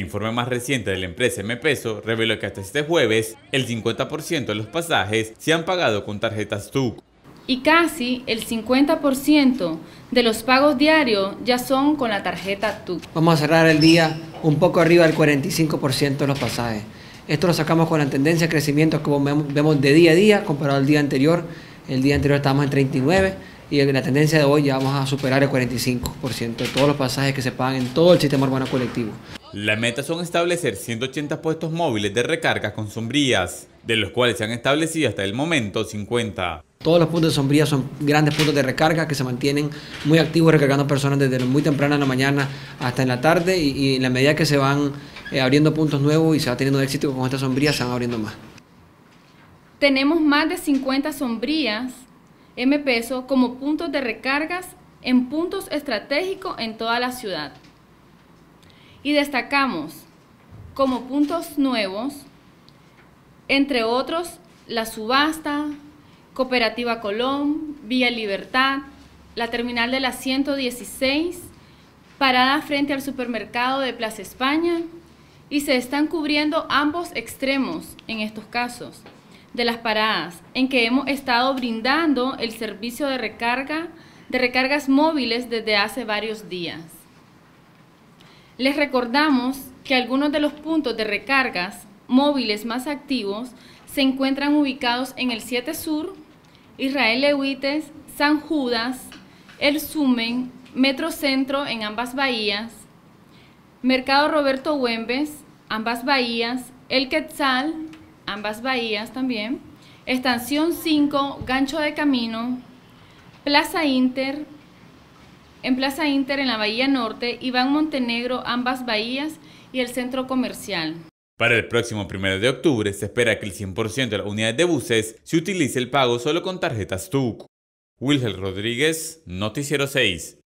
informe más reciente de la empresa M-Peso reveló que hasta este jueves, el 50% de los pasajes se han pagado con tarjetas TUC. Y casi el 50% de los pagos diarios ya son con la tarjeta TUC. Vamos a cerrar el día un poco arriba del 45% de los pasajes. Esto lo sacamos con la tendencia de crecimiento que vemos de día a día comparado al día anterior. El día anterior estábamos en 39 y en la tendencia de hoy ya vamos a superar el 45% de todos los pasajes que se pagan en todo el sistema urbano colectivo. La meta son establecer 180 puestos móviles de recarga con sombrillas, de los cuales se han establecido hasta el momento 50. Todos los puntos de sombría son grandes puntos de recarga que se mantienen muy activos recargando personas desde muy temprano en la mañana hasta en la tarde y en la medida que se van abriendo puntos nuevos y se va teniendo éxito con estas sombrillas se van abriendo más. Tenemos más de 50 sombrillas M-Peso como puntos de recargas en puntos estratégicos en toda la ciudad. Y destacamos como puntos nuevos, entre otros, La Subasta, Cooperativa Colón, Vía Libertad, la terminal de la 116, parada frente al supermercado de Plaza España, y se están cubriendo ambos extremos en estos casos de las paradas en que hemos estado brindando el servicio de recargas móviles desde hace varios días. Les recordamos que algunos de los puntos de recargas móviles más activos se encuentran ubicados en el 7 Sur, Israel Lewites, San Judas, El Sumen, Metro Centro en ambas bahías, Mercado Roberto Güemes, ambas bahías, El Quetzal, ambas bahías también, Estación 5, Gancho de Camino, Plaza Inter, en la Bahía Norte, Iván Montenegro, ambas bahías y el Centro Comercial. Para el próximo 1 de octubre se espera que el 100% de las unidades de buses se utilice el pago solo con tarjetas TUC. Wilhelm Rodríguez, Noticiero 6.